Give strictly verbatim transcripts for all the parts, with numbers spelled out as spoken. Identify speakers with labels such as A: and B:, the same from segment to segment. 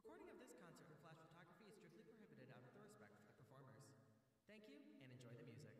A: Recording of this concert with flash photography is strictly prohibited out of the respect for the performers. Thank you, and enjoy the music.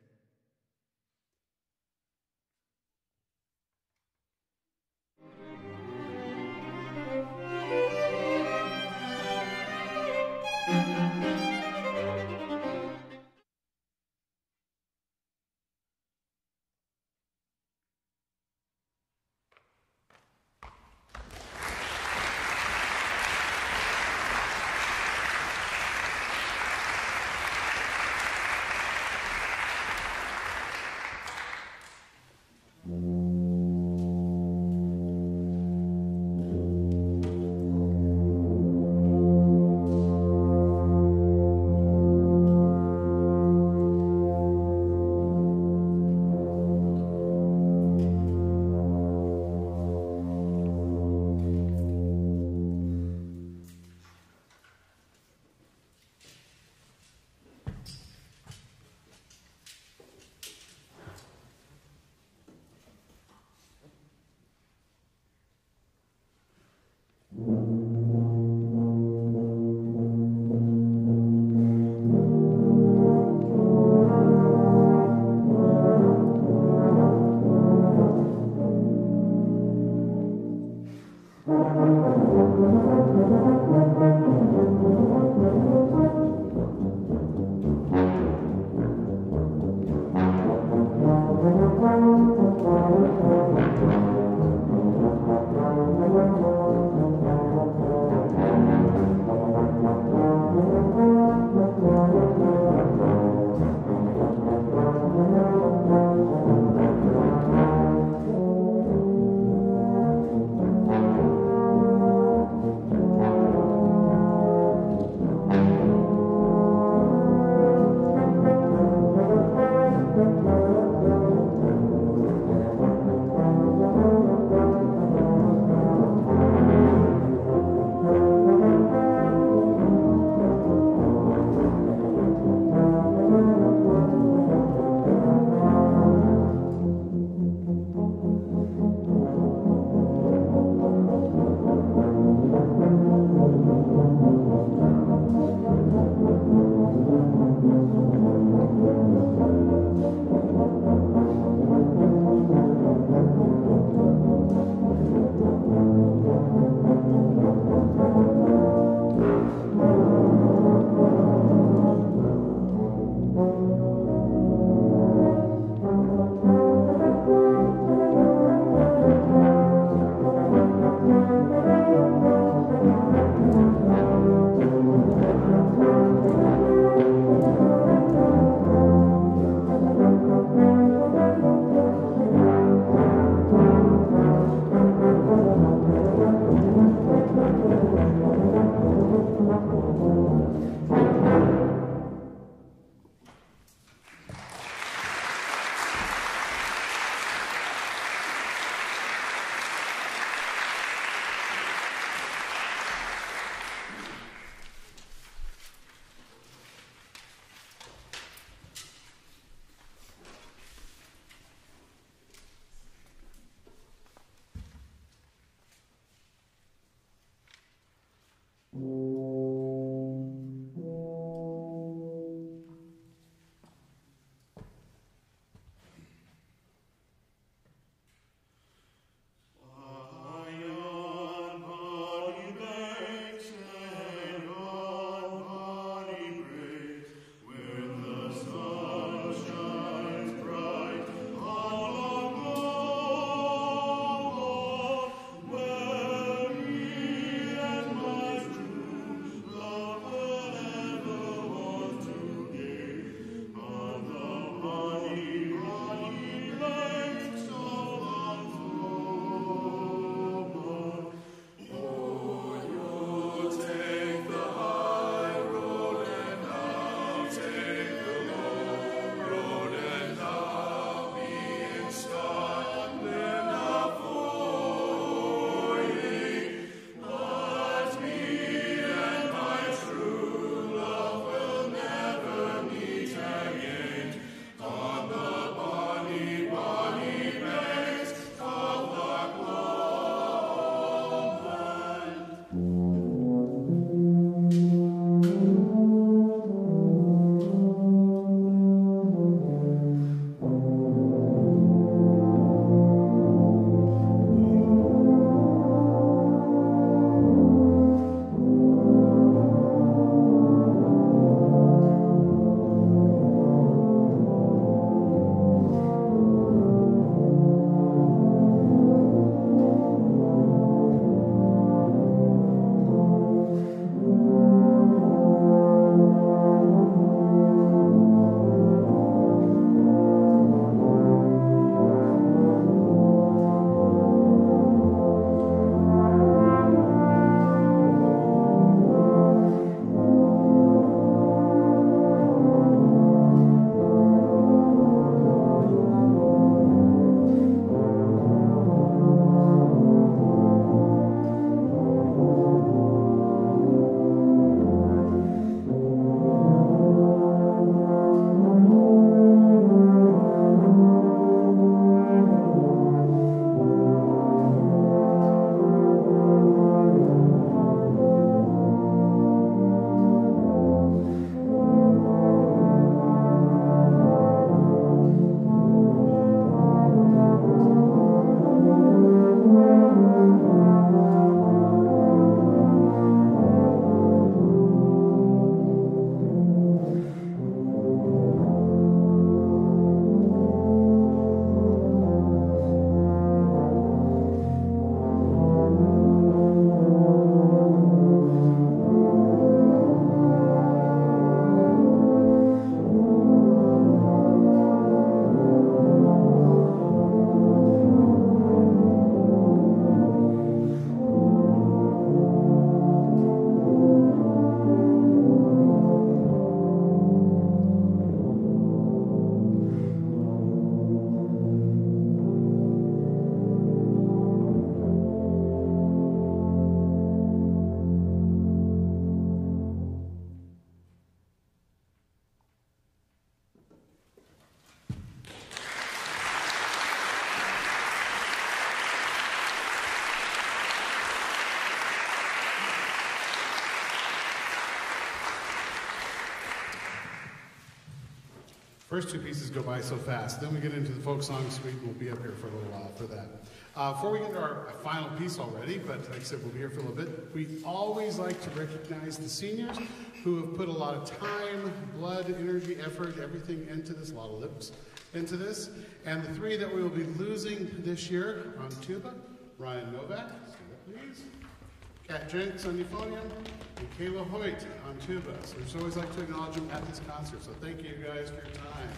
B: first two pieces go by so fast. Then we get into the folk song suite, and we'll be up here for a little while for that. Uh, before we get to our final piece already, but like I said, we'll be here for a little bit, we always like to recognize the seniors who have put a lot of time, blood, energy, effort, everything into this, a lot of lips into this. And the three that we will be losing this year on tuba, Ryan Novak, stand up please, Kat Jenks on euphonium, and Kayla Hoyt on tuba. So we just always like to acknowledge them at this concert. So thank you guys for your time.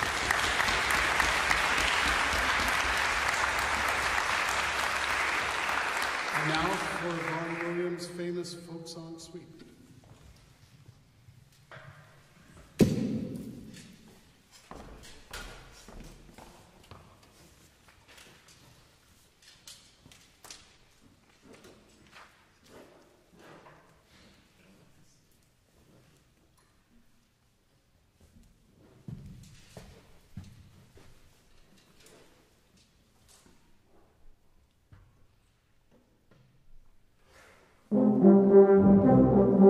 B: And now for Vaughn Williams' famous folk song suite.
C: Thank you.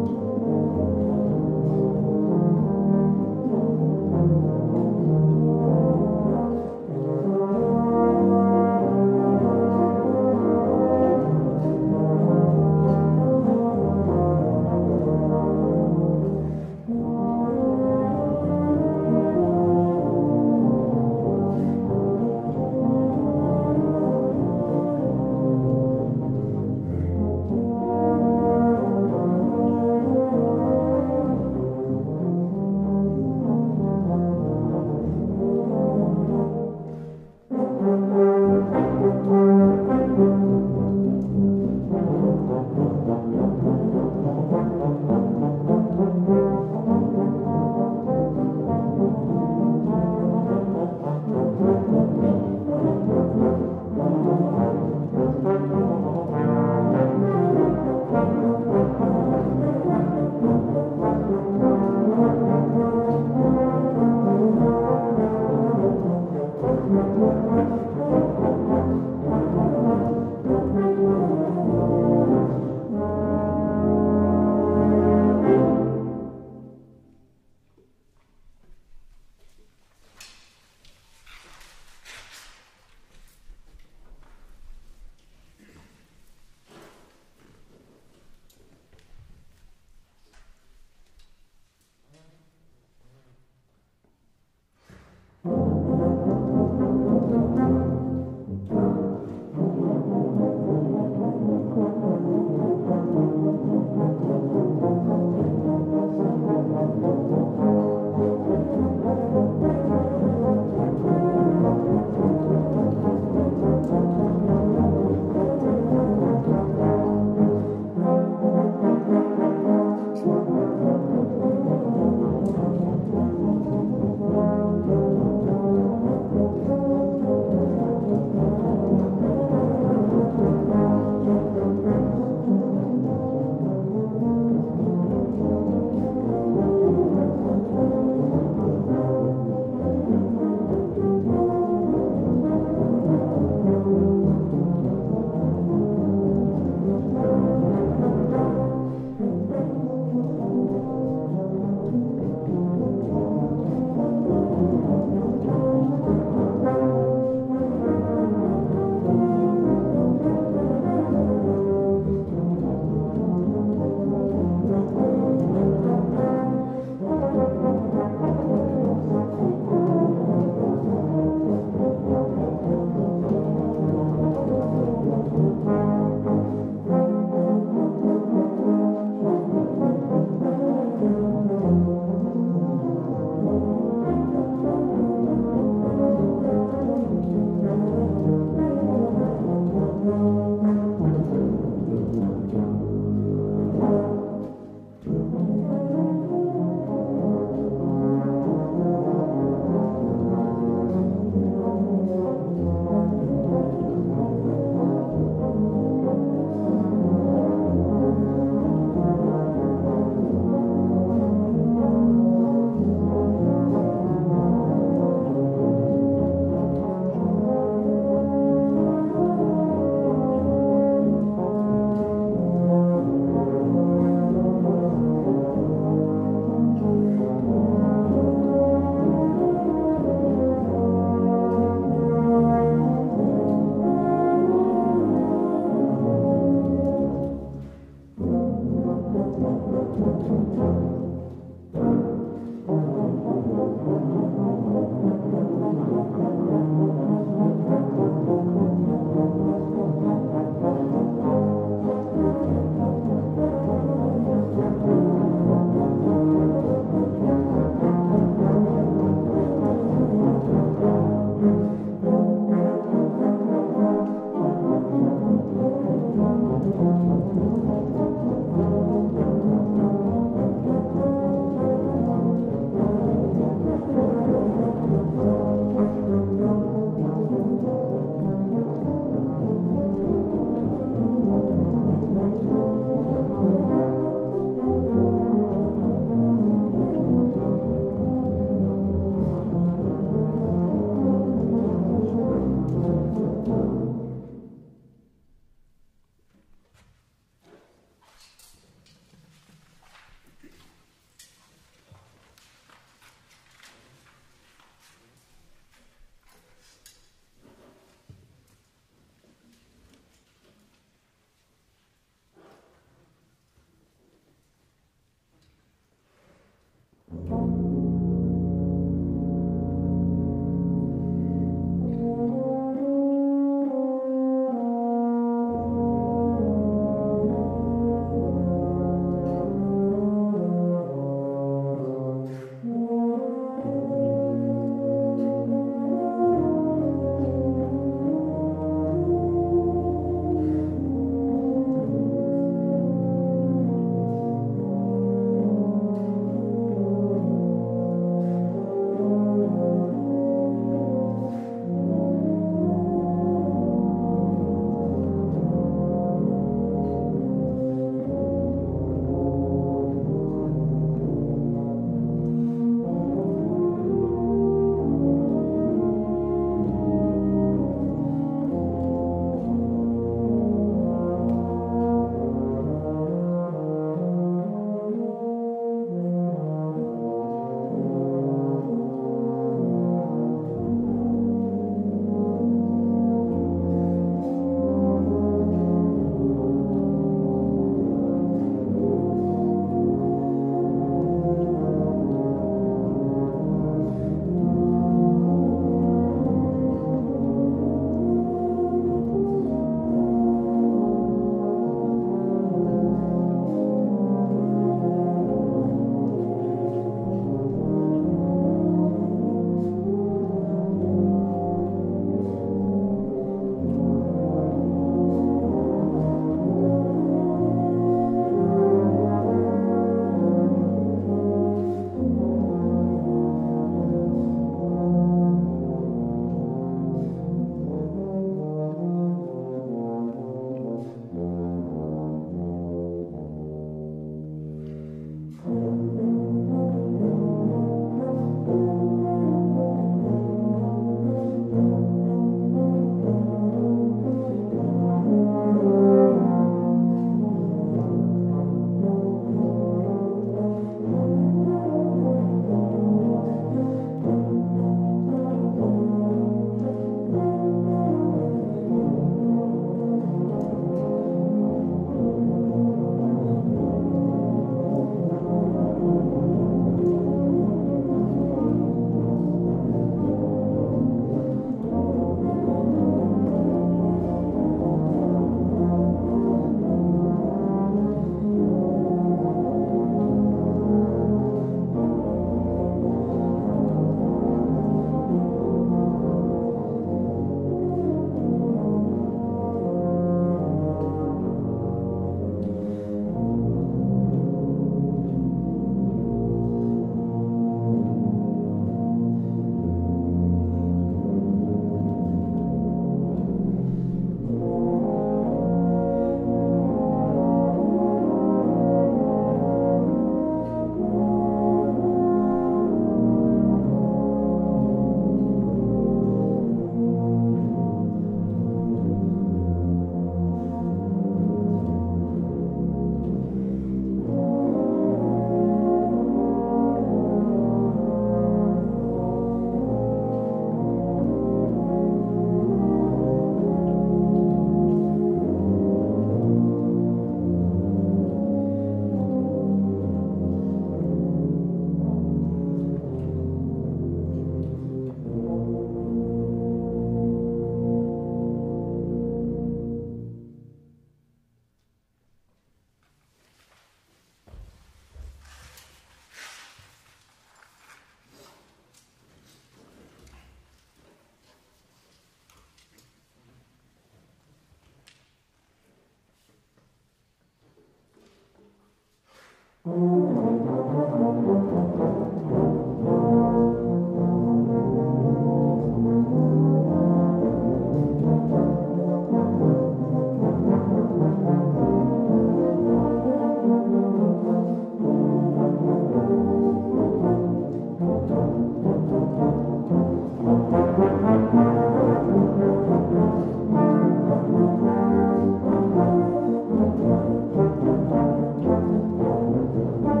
C: Thank you.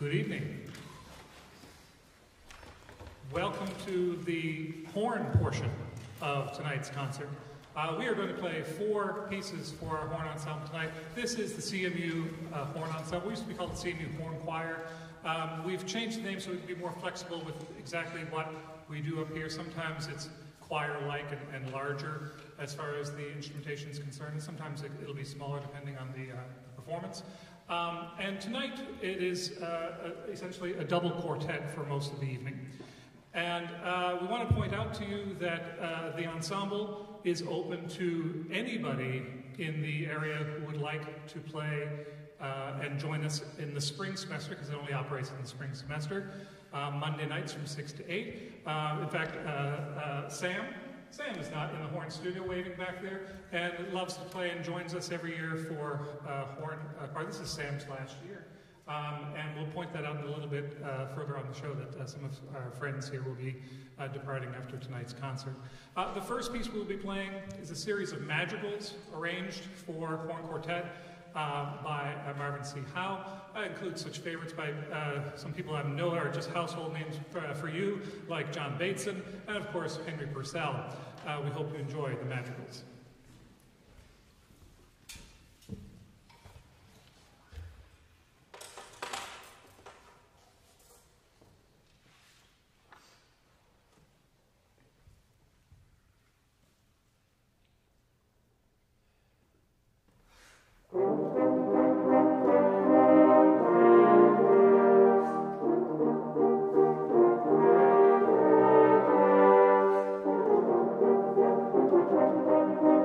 C: Good evening. Welcome to the horn portion of tonight's concert. Uh, we are going to play four pieces for our horn ensemble tonight. This is the C M U uh, horn ensemble. We used to be called the C M U Horn Choir. Um, we've changed the name so we can be more flexible with exactly what we do up here. Sometimes it's choir-like and, and larger as far as the instrumentation is concerned, and sometimes it, it'll be smaller depending on the, uh, the performance. Um, and tonight it is uh, a, essentially a double quartet for most of the evening. And uh, we want to point out to you that uh, the ensemble is open to anybody in the area who would like to play uh, and join us in the spring semester, because it only operates in the spring semester, uh, Monday nights from six to eight. Uh, in fact, uh, uh, Sam, Sam is not in the horn studio waving back there, and loves to play and joins us every year for uh, horn uh, choir. This is Sam's last year. Um, and we'll point that out in a little bit uh, further on the show, that uh, some of our friends here will be uh, departing after tonight's concert. Uh, the first piece we'll be playing is a series of madrigals arranged for horn quartet uh, by uh, Marvin C. Howe. I include such favorites by uh, some people I know are just household names for, uh, for you, like John Bateson, and of course Henry Purcell. Uh, we hope you enjoy the madrigals.
D: Thank you.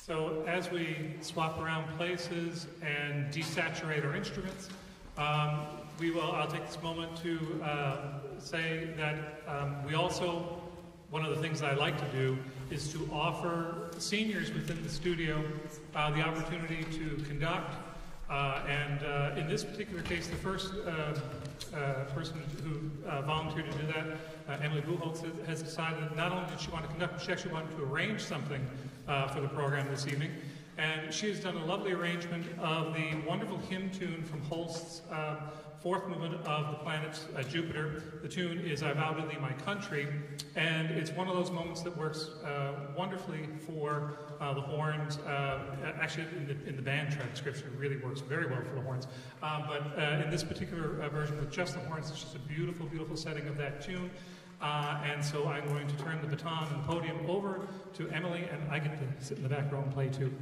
C: So as we swap around places and desaturate our instruments, um, we will, I'll take this moment to uh, say that um, we also, one of the things that I like to do is to offer seniors within the studio uh, the opportunity to conduct. Uh, and uh, in this particular case, the first uh, uh, person who uh, volunteered to do that, uh, Emily Buchholz, has decided that not only did she want to conduct, but she actually wanted to arrange something uh, for the program this evening. And she has done a lovely arrangement of the wonderful hymn tune from Holst's uh, fourth movement of the planet uh, Jupiter. The tune is I Vow to Thee My Country, and it's one of those moments that works uh, wonderfully for uh, the horns. Uh, actually, in the, in the band transcription, it really works very well for the horns. Um, but uh, in this particular uh, version with just the horns, it's just a beautiful, beautiful setting of that tune. Uh, and so I'm going to turn the baton and the podium over to Emily, and I get to sit in the back row and play too.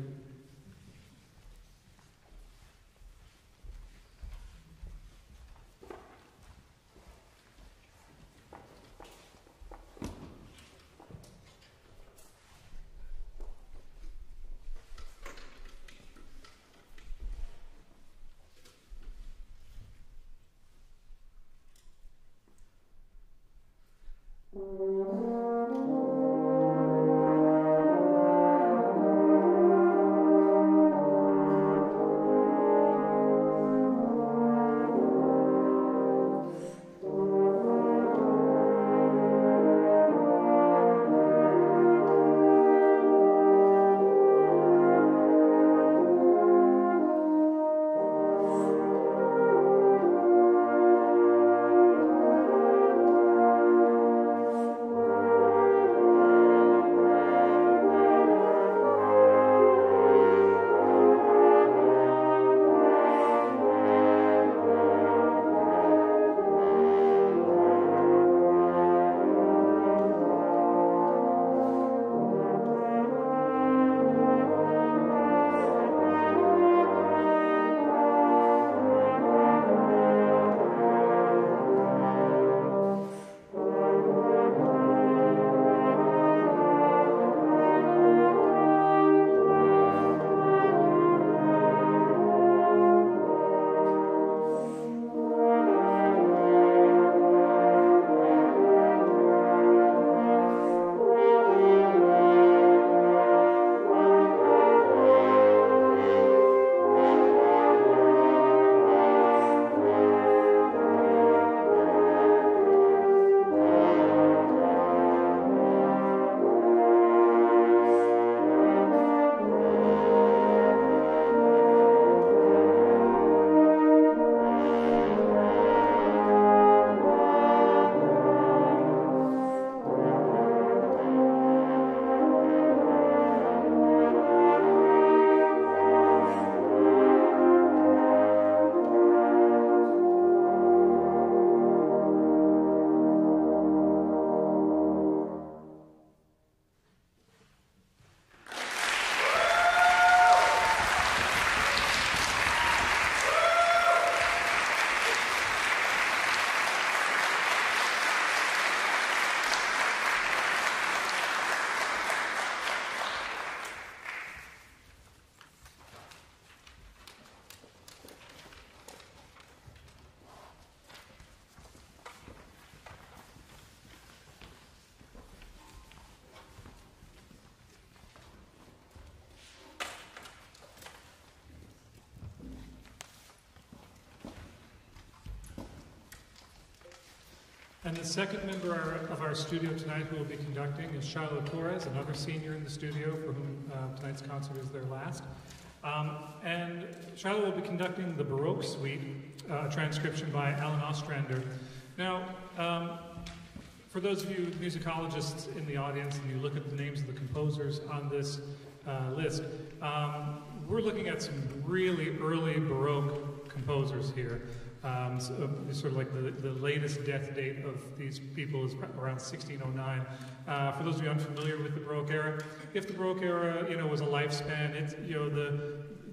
C: And the second member of our studio tonight who will be conducting is Shiloh Torres, another senior in the studio for whom uh, tonight's concert is their last. Um, and Shiloh will be conducting the Baroque Suite, uh, a transcription by Alan Ostrander. Now, um, for those of you musicologists in the audience and you look at the names of the composers on this uh, list, um, we're looking at some really early Baroque composers here. Um, so, uh, sort of like the, the latest death date of these people is around sixteen oh nine. Uh, for those of you unfamiliar with the Baroque era, if the Baroque era, you know, was a lifespan, it's, you know, the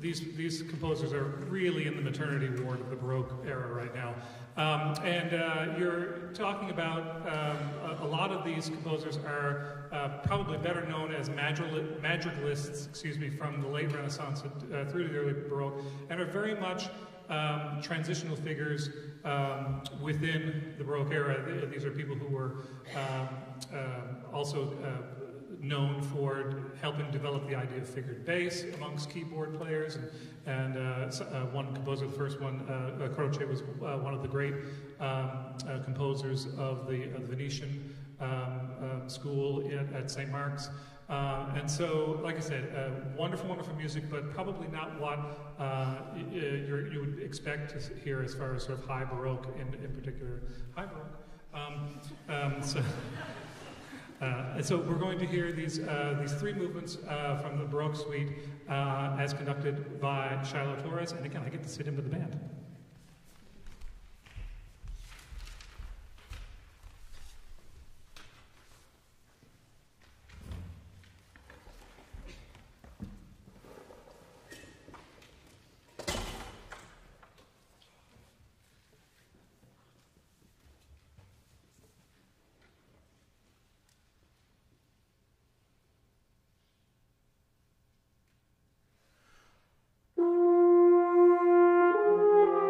C: these these composers are really in the maternity ward of the Baroque era right now. Um, and uh, you're talking about um, a, a lot of these composers are uh, probably better known as madrigal, madrigalists, excuse me, from the late Renaissance uh, through to the early Baroque, and are very much um, transitional figures um, within the Baroque era. These are people who were um, uh, also uh, known for helping develop the idea of figured bass amongst keyboard players, and, and uh, so, uh, one composer, the first one, uh, Croce, was uh, one of the great um, uh, composers of the, of the Venetian um, uh, school at, at Saint Mark's. Uh, and so, like I said, uh, wonderful, wonderful music, but probably not what uh, you're, you would expect to hear as far as sort of high Baroque, in, in particular, high Baroque. Um, um, so. Uh, and so we're going to hear these uh, these three movements uh, from the Baroque Suite uh, as conducted by Shiloh Torres, and again, I get to sit in with the band.
D: Thank you.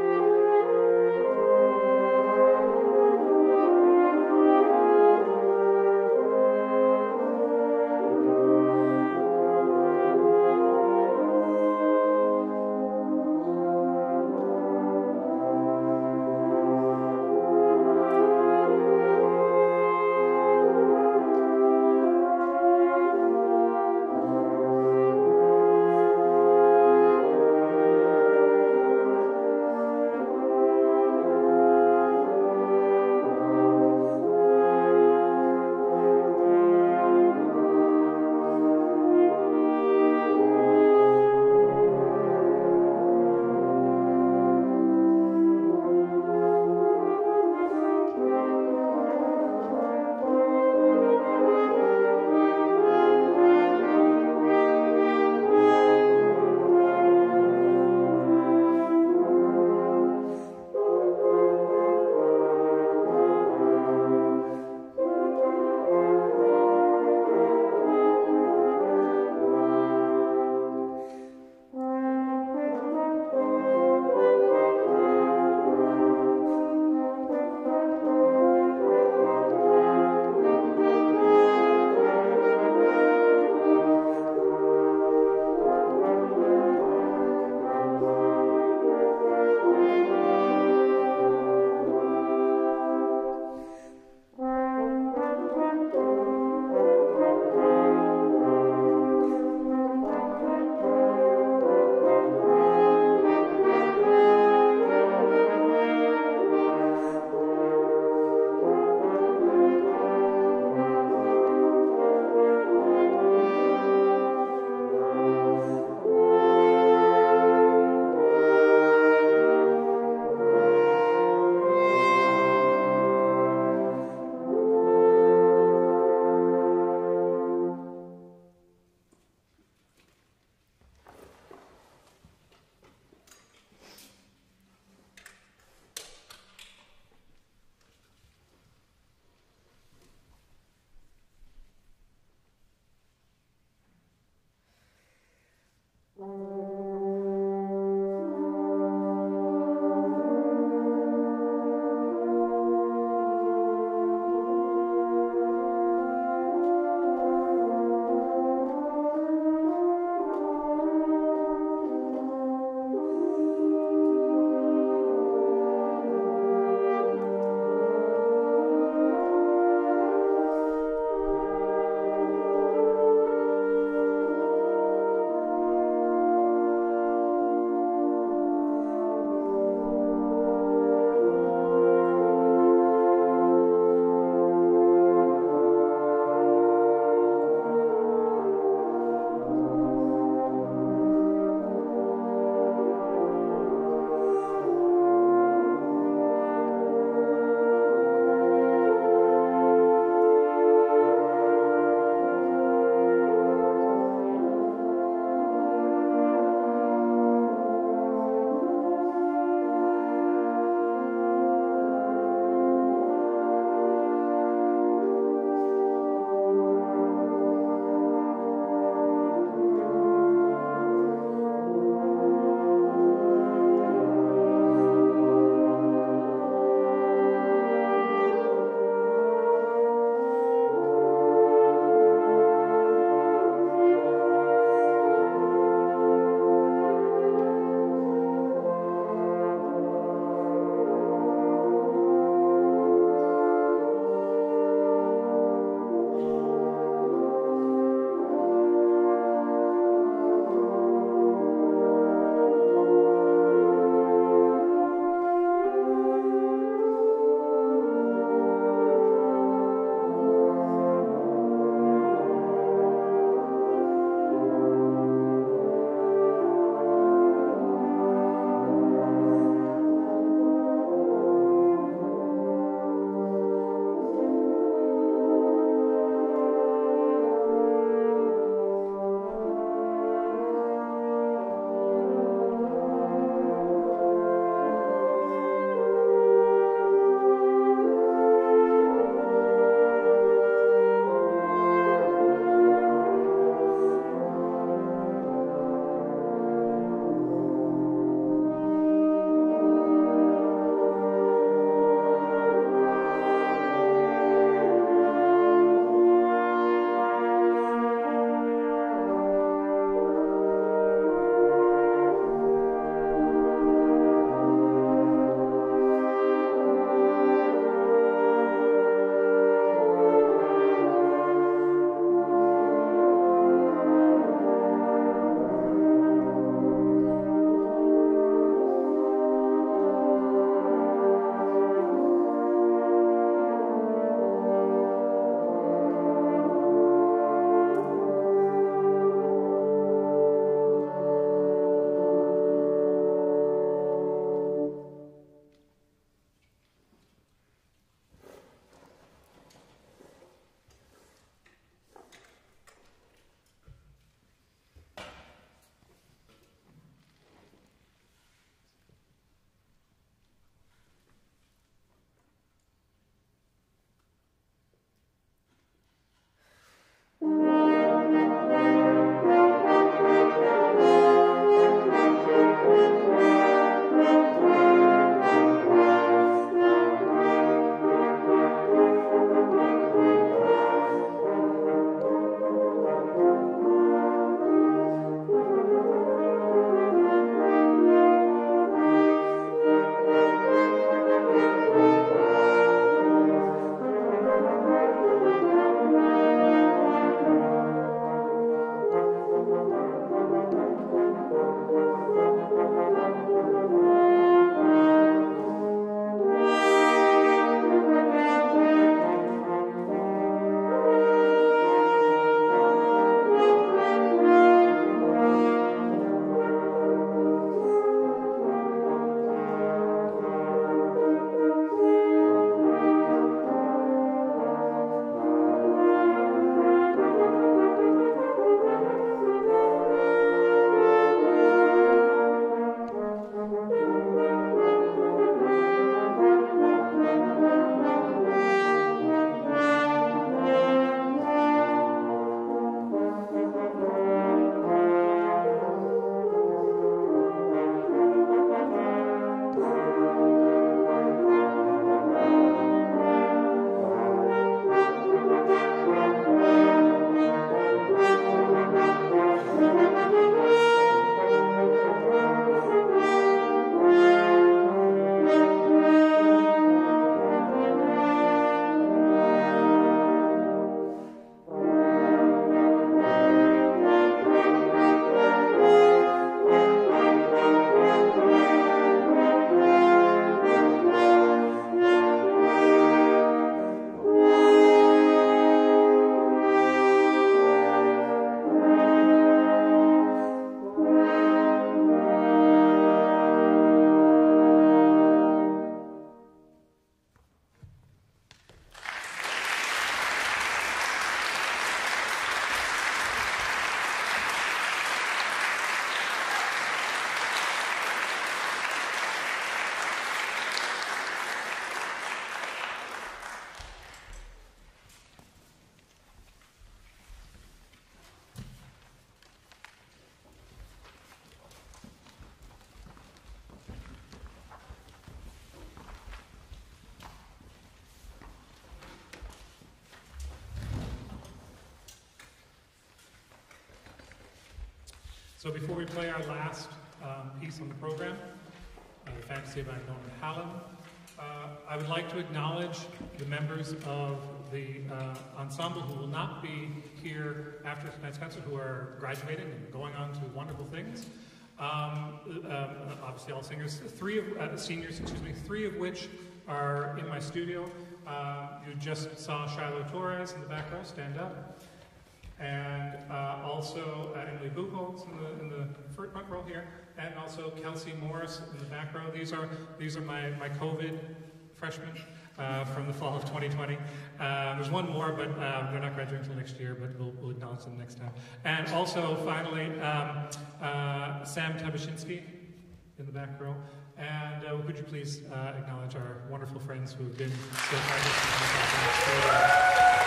C: So before we play our last um, piece on the program, uh, the Fantasy by Norman Hallam, uh, I would like to acknowledge the members of the uh, ensemble who will not be here after tonight's concert, who are graduating and going on to wonderful things. Um, uh, obviously all singers, three of, uh, seniors, excuse me, three of which are in my studio. Uh, you just saw Shiloh Torres in the back row, stand up. And uh, also uh, Emily Buchholz in the, in the front row here, and also Kelsey Morris in the back row. These are, these are my, my COVID freshmen uh, from the fall of twenty twenty. Uh, there's one more, but um, they're not graduating until next year, but we'll, we'll acknowledge them next time. And also, finally, um, uh, Sam Tabashinsky in the back row. And uh, would you please uh, acknowledge our wonderful friends who have been so kind.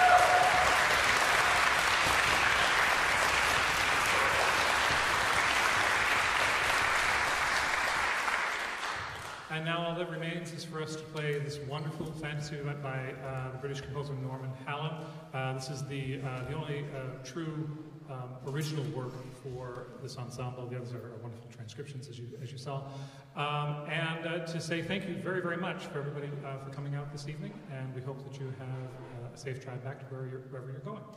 C: And now all that remains is for us to play this wonderful fantasy by, by uh, the British composer Norman Hallam. Uh, this is the uh, the only uh, true um, original work for this ensemble. The others are, are wonderful transcriptions, as you as you saw. Um, and uh, to say thank you very very much for everybody uh, for coming out this evening. And we hope that you have uh, a safe drive back to where you're, wherever you're going.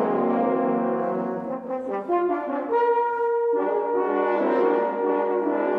D: Thank you.